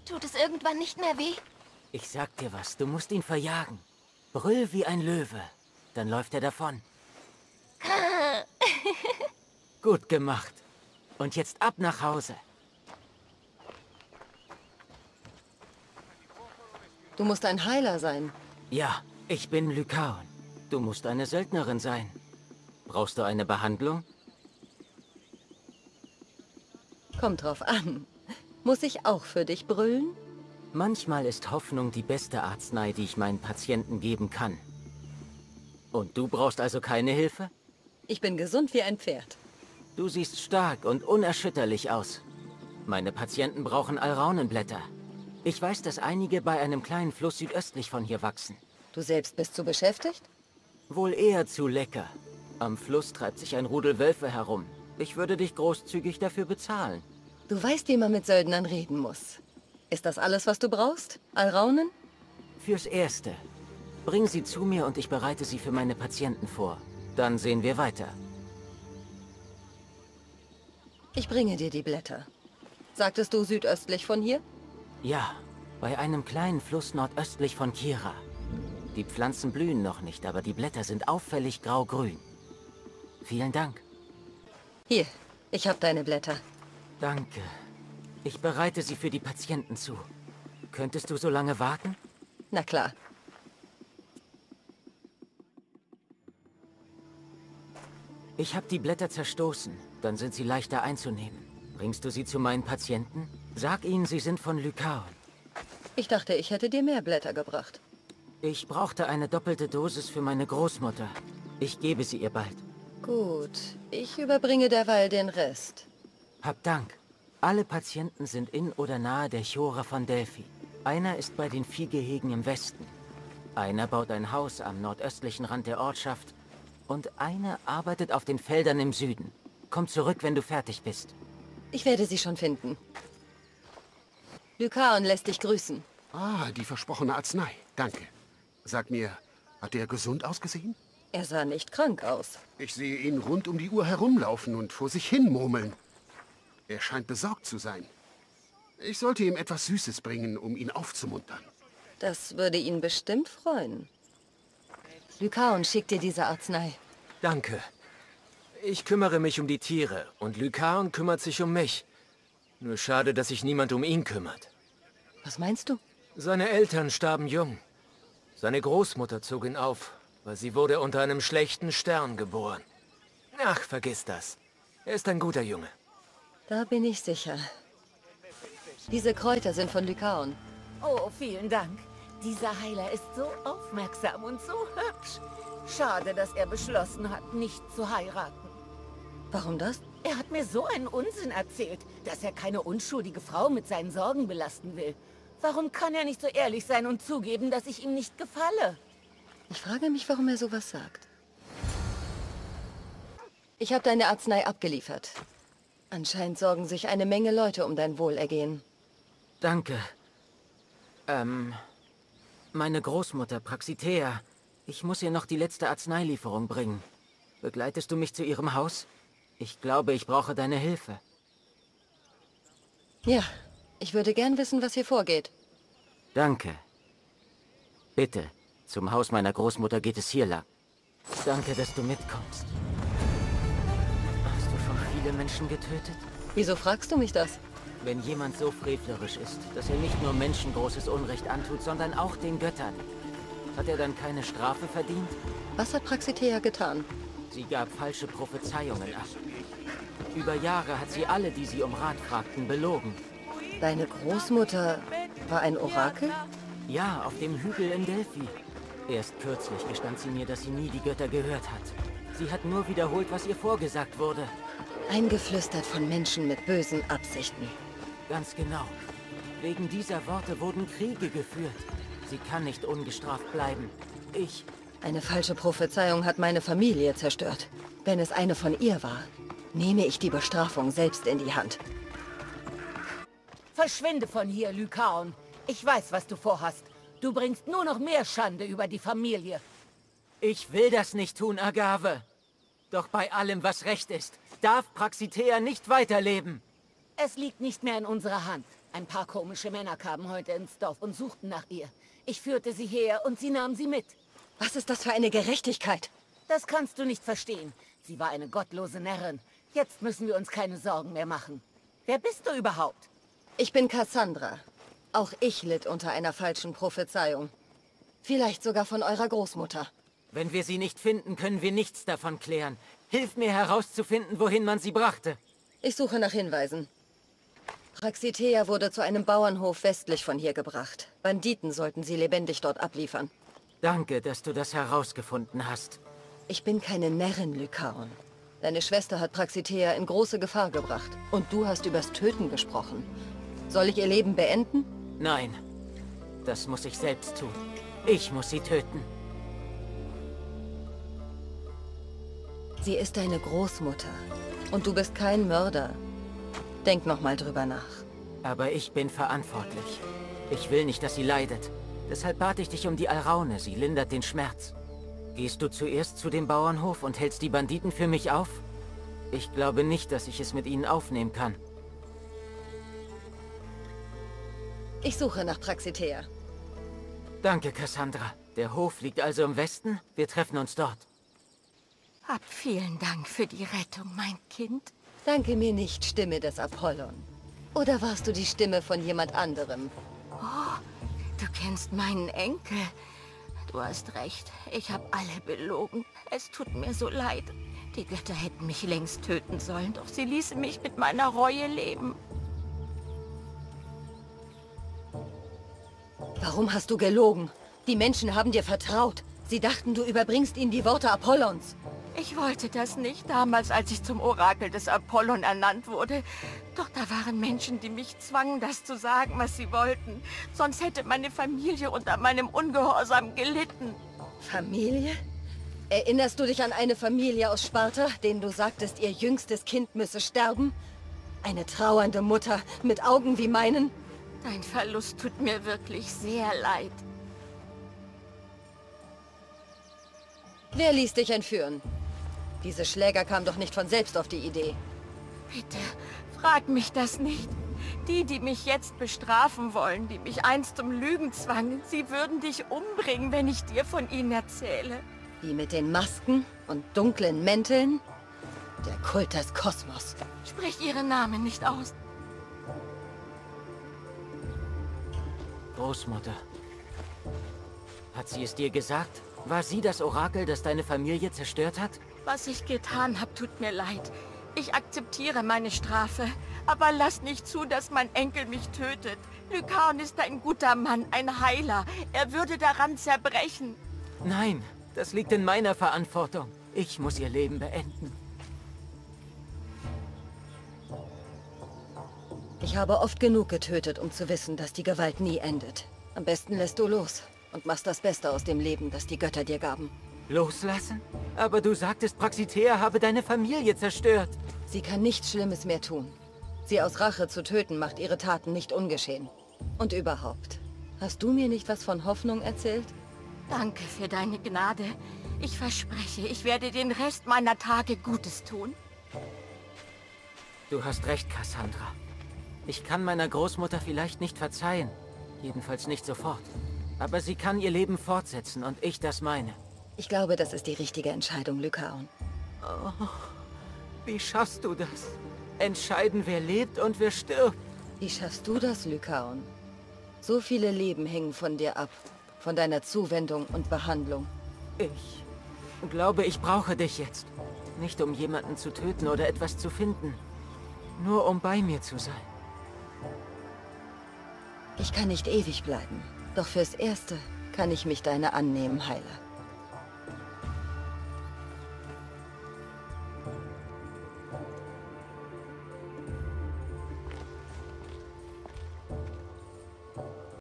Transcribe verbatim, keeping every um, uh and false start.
Tut es irgendwann nicht mehr weh? Ich sag dir was, du musst ihn verjagen. Brüll wie ein Löwe, dann läuft er davon. Gut gemacht. Und jetzt ab nach Hause. Du musst ein Heiler sein. Ja, ich bin Lycaon. Du musst eine Söldnerin sein. Brauchst du eine Behandlung? Kommt drauf an. Muss ich auch für dich brüllen? Manchmal ist Hoffnung die beste Arznei, die ich meinen Patienten geben kann. Und du brauchst also keine Hilfe? Ich bin gesund wie ein Pferd. Du siehst stark und unerschütterlich aus. Meine Patienten brauchen Alraunenblätter. Ich weiß, dass einige bei einem kleinen Fluss südöstlich von hier wachsen. Du selbst bist zu beschäftigt? Wohl eher zu lecker. Am Fluss treibt sich ein Rudel Wölfe herum. Ich würde dich großzügig dafür bezahlen. Du weißt, wie man mit Söldnern reden muss. Ist das alles, was du brauchst? Alraunen? Fürs Erste. Bring sie zu mir und ich bereite sie für meine Patienten vor. Dann sehen wir weiter. Ich bringe dir die Blätter. Sagtest du südöstlich von hier? Ja, bei einem kleinen Fluss nordöstlich von Kira. Die Pflanzen blühen noch nicht, aber die Blätter sind auffällig grau-grün. Vielen Dank. Hier, ich habe deine Blätter. Danke. Ich bereite sie für die Patienten zu. Könntest du so lange warten? Na klar. Ich habe die Blätter zerstoßen. Dann sind sie leichter einzunehmen. Bringst du sie zu meinen Patienten? Sag ihnen, sie sind von Lycaon. Ich dachte, ich hätte dir mehr Blätter gebracht. Ich brauchte eine doppelte Dosis für meine Großmutter. Ich gebe sie ihr bald. Gut, ich überbringe derweil den Rest. Hab Dank. Alle Patienten sind in oder nahe der Chora von Delphi. Einer ist bei den Viehgehegen im Westen. Einer baut ein Haus am nordöstlichen Rand der Ortschaft. Und einer arbeitet auf den Feldern im Süden. Komm zurück, wenn du fertig bist. Ich werde sie schon finden. Lycaon lässt dich grüßen. Ah, die versprochene Arznei. Danke. Sag mir, hat er gesund ausgesehen? Er sah nicht krank aus. Ich sehe ihn rund um die Uhr herumlaufen und vor sich hin murmeln. Er scheint besorgt zu sein. Ich sollte ihm etwas Süßes bringen, um ihn aufzumuntern. Das würde ihn bestimmt freuen. Lycaon schickt dir diese Arznei. Danke. Ich kümmere mich um die Tiere und Lycaon kümmert sich um mich. Nur schade, dass sich niemand um ihn kümmert. Was meinst du? Seine Eltern starben jung. Seine Großmutter zog ihn auf, weil sie wurde unter einem schlechten Stern geboren. Ach, vergiss das. Er ist ein guter Junge. Da bin ich sicher. Diese Kräuter sind von Lycaon. Oh, vielen Dank. Dieser Heiler ist so aufmerksam und so hübsch. Schade, dass er beschlossen hat, nicht zu heiraten. Warum das? Er hat mir so einen Unsinn erzählt, dass er keine unschuldige Frau mit seinen Sorgen belasten will. Warum kann er nicht so ehrlich sein und zugeben, dass ich ihm nicht gefalle? Ich frage mich, warum er sowas sagt. Ich habe deine Arznei abgeliefert. Anscheinend sorgen sich eine Menge Leute um dein Wohlergehen. Danke. Ähm, meine Großmutter, Praxitea. Ich muss ihr noch die letzte Arzneilieferung bringen. Begleitest du mich zu ihrem Haus? Ich glaube, ich brauche deine Hilfe. Ja, ich würde gern wissen, was hier vorgeht. Danke. Bitte, zum Haus meiner Großmutter geht es hier lang. Danke, dass du mitkommst. Hast du schon viele Menschen getötet? Wieso fragst du mich das? Wenn jemand so frevlerisch ist, dass er nicht nur Menschen großes Unrecht antut, sondern auch den Göttern, hat er dann keine Strafe verdient? Was hat Praxitea getan? Sie gab falsche Prophezeiungen ab. Über Jahre hat sie alle, die sie um Rat fragten, belogen. Deine Großmutter war ein Orakel? Ja, auf dem Hügel in Delphi. Erst kürzlich gestand sie mir, dass sie nie die Götter gehört hat. Sie hat nur wiederholt, was ihr vorgesagt wurde. Eingeflüstert von Menschen mit bösen Absichten. Ganz genau. Wegen dieser Worte wurden Kriege geführt. Sie kann nicht ungestraft bleiben. Ich... Eine falsche Prophezeiung hat meine Familie zerstört. Wenn es eine von ihr war, nehme ich die Bestrafung selbst in die Hand. Verschwinde von hier, Lycaon. Ich weiß, was du vorhast. Du bringst nur noch mehr Schande über die Familie. Ich will das nicht tun, Agave. Doch bei allem, was recht ist, darf Praxitea nicht weiterleben. Es liegt nicht mehr in unserer Hand. Ein paar komische Männer kamen heute ins Dorf und suchten nach ihr. Ich führte sie her und sie nahmen sie mit. Was ist das für eine Gerechtigkeit? Das kannst du nicht verstehen. Sie war eine gottlose Närrin. Jetzt müssen wir uns keine Sorgen mehr machen. Wer bist du überhaupt? Ich bin Cassandra. Auch ich litt unter einer falschen Prophezeiung. Vielleicht sogar von eurer Großmutter. Wenn wir sie nicht finden, können wir nichts davon klären. Hilf mir herauszufinden, wohin man sie brachte. Ich suche nach Hinweisen. Praxitea wurde zu einem Bauernhof westlich von hier gebracht. Banditen sollten sie lebendig dort abliefern. Danke, dass du das herausgefunden hast. Ich bin keine Närrin, Lycaon. Deine Schwester hat Praxitea in große Gefahr gebracht. Und du hast übers Töten gesprochen. Soll ich ihr Leben beenden? Nein, das muss ich selbst tun. Ich muss sie töten. Sie ist deine Großmutter. Und du bist kein Mörder. Denk noch mal drüber nach. Aber ich bin verantwortlich. Ich will nicht, dass sie leidet. Deshalb bat ich dich um die Alraune. Sie lindert den Schmerz. Gehst du zuerst zu dem Bauernhof und hältst die Banditen für mich auf? Ich glaube nicht, dass ich es mit ihnen aufnehmen kann. Ich suche nach Praxitea. Danke, Cassandra. Der Hof liegt also im Westen. Wir treffen uns dort. Hab vielen Dank für die Rettung, mein Kind. Danke mir nicht, Stimme des Apollon. Oder warst du die Stimme von jemand anderem? Oh, du kennst meinen Enkel. Du hast recht, ich habe alle belogen. Es tut mir so leid. Die Götter hätten mich längst töten sollen, doch sie ließen mich mit meiner Reue leben. Warum hast du gelogen? Die Menschen haben dir vertraut. Sie dachten, du überbringst ihnen die Worte Apollons. Ich wollte das nicht, damals, als ich zum Orakel des Apollon ernannt wurde. Doch da waren Menschen, die mich zwangen, das zu sagen, was sie wollten. Sonst hätte meine Familie unter meinem Ungehorsam gelitten. Familie? Erinnerst du dich an eine Familie aus Sparta, denen du sagtest, ihr jüngstes Kind müsse sterben? Eine trauernde Mutter mit Augen wie meinen? Dein Verlust tut mir wirklich sehr leid. Wer ließ dich entführen? Diese Schläger kamen doch nicht von selbst auf die Idee. Bitte, frag mich das nicht. Die, die mich jetzt bestrafen wollen, die mich einst zum Lügen zwangen, sie würden dich umbringen, wenn ich dir von ihnen erzähle. Die mit den Masken und dunklen Mänteln? Der Kult des Kosmos. Sprich ihren Namen nicht aus. Großmutter. Hat sie es dir gesagt? War sie das Orakel, das deine Familie zerstört hat? Was ich getan habe, tut mir leid. Ich akzeptiere meine Strafe, aber lass nicht zu, dass mein Enkel mich tötet. Lycaon ist ein guter Mann, ein Heiler. Er würde daran zerbrechen. Nein, das liegt in meiner Verantwortung. Ich muss ihr Leben beenden. Ich habe oft genug getötet, um zu wissen, dass die Gewalt nie endet. Am besten lässt du los und machst das Beste aus dem Leben, das die Götter dir gaben. Loslassen? Aber du sagtest, Praxitea habe deine Familie zerstört. Sie kann nichts Schlimmes mehr tun. Sie aus Rache zu töten, macht ihre Taten nicht ungeschehen. Und überhaupt, hast du mir nicht was von Hoffnung erzählt? Danke für deine Gnade. Ich verspreche, ich werde den Rest meiner Tage Gutes tun. Du hast recht, Cassandra. Ich kann meiner Großmutter vielleicht nicht verzeihen. Jedenfalls nicht sofort. Aber sie kann ihr Leben fortsetzen und ich das meine. Ich glaube, das ist die richtige Entscheidung, Lycaon. Oh, wie schaffst du das? Entscheiden, wer lebt und wer stirbt. Wie schaffst du das, Lycaon? So viele Leben hängen von dir ab. Von deiner Zuwendung und Behandlung. Ich glaube, ich brauche dich jetzt. Nicht um jemanden zu töten oder etwas zu finden. Nur um bei mir zu sein. Ich kann nicht ewig bleiben. Doch fürs Erste kann ich mich deiner annehmen, Heiler.